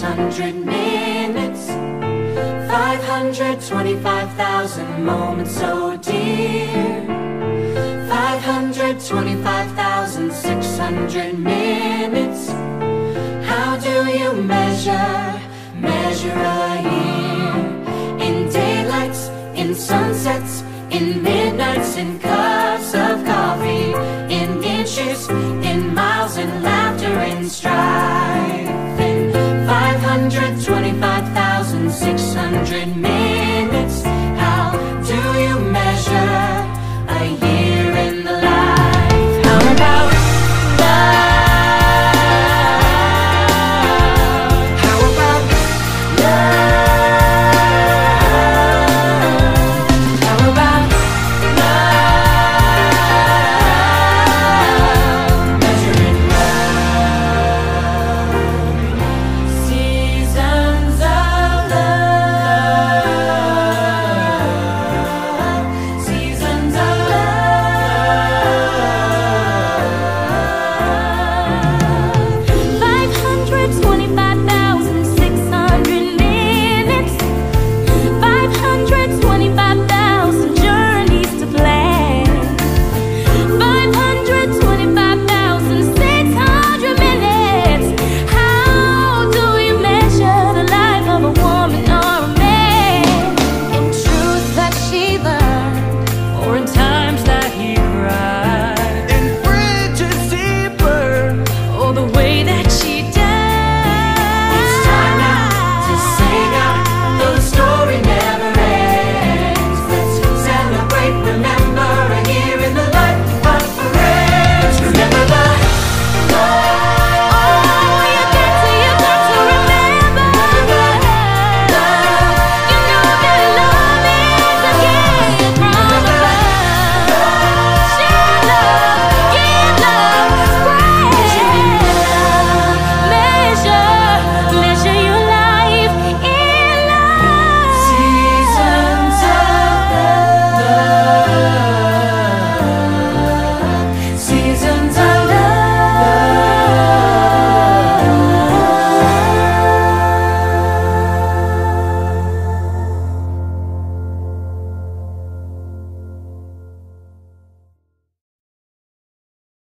600 minutes, 525,000 moments, oh dear. 525,600 minutes. How do you measure a year? In daylights, in sunsets, in midnights, in cups of coffee, in inches, in miles, in laughter, in strife. In 525,600 minutes.